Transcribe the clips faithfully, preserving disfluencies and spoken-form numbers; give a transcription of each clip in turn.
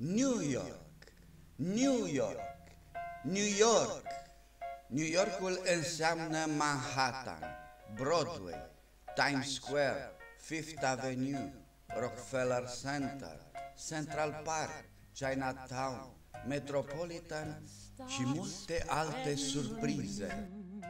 New York, New York, New York. New Yorkul înseamnă Manhattan, Broadway, Times Square, Fifth Avenue, Rockefeller Center, Central Park, Chinatown, Metropolitan și multe alte surprize.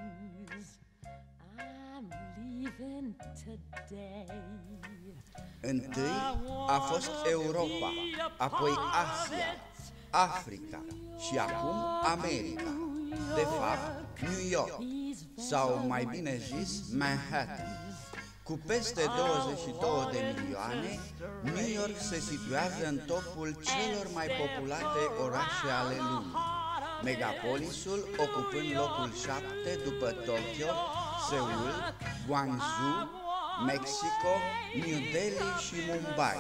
Întâi a fost Europa, apoi Asia, Africa și acum America. De fapt, New York, sau mai bine zis, Manhattan. Cu peste douăzeci și două de milioane, New York se situează în topul celor mai populate orașe ale lumii, megapolisul ocupând locul șapte după Tokyo, Seul, Guangzhou, Mexico, New Delhi și Mumbai.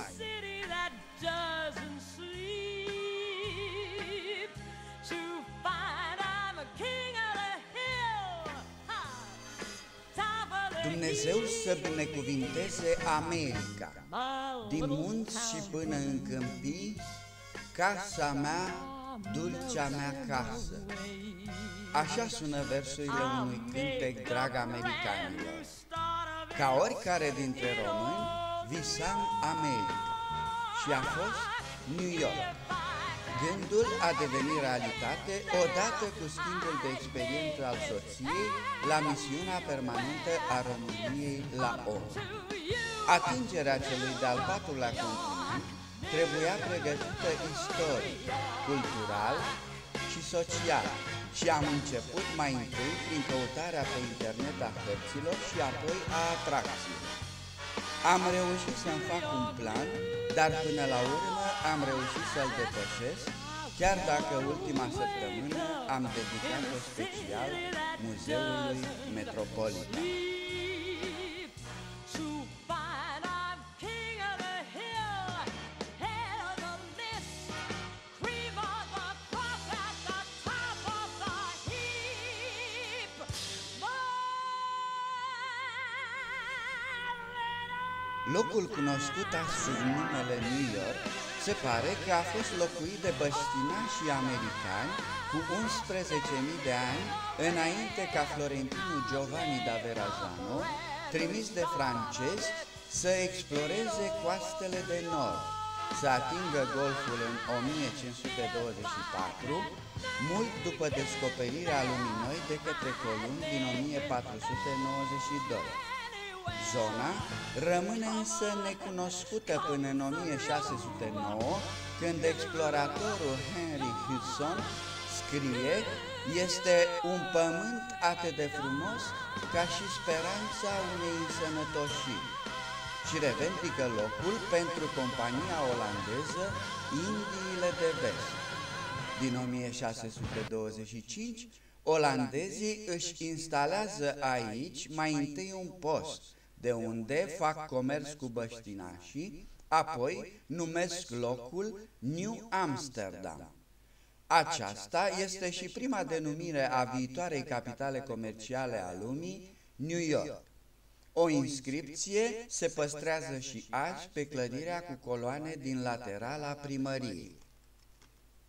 Dumnezeu să binecuvinteze America, din munți și până în câmpii, casa mea, dulcea mea casă. Așa sună versurile unui cântec drag americanilor. Ca oricare dintre români, visam America și a fost New York. Gândul a devenit realitate odată cu schimbul de experiență al soției la misiunea permanentă a României la O N U. Atingerea celui de-al patrulea continent trebuia pregătită istoric, cultural și social și am început mai întâi prin căutarea pe internet a hărților și apoi a atracțiilor. Am reușit să-mi fac un plan, dar până la urmă am reușit să-l depășesc, chiar dacă ultima săptămână am dedicat-o special Muzeului Metropolitan. Locul cunoscut sub numele New York se pare că a fost locuit de băștinașii americani cu unsprezece mii de ani înainte ca Florentinul Giovanni da Verrazzano, trimis de francezi, să exploreze coastele de nord, să atingă golful în o mie cinci sute douăzeci și patru, mult după descoperirea lumii noi de către Columb din o mie patru sute nouăzeci și doi. Zona rămâne însă necunoscută până în o mie șase sute nouă, când exploratorul Henry Hudson scrie: "Este un pământ atât de frumos ca și speranța unei însănătoșiri" și revendică locul pentru compania olandeză Indiile de Vest. Din o mie șase sute douăzeci și cinci, olandezii își instalează aici mai întâi un post, de unde fac comerț cu băștinașii, apoi numesc locul New Amsterdam. Aceasta este și prima denumire a viitoarei capitale comerciale a lumii, New York. O inscripție se păstrează și azi pe clădirea cu coloane din laterala primăriei.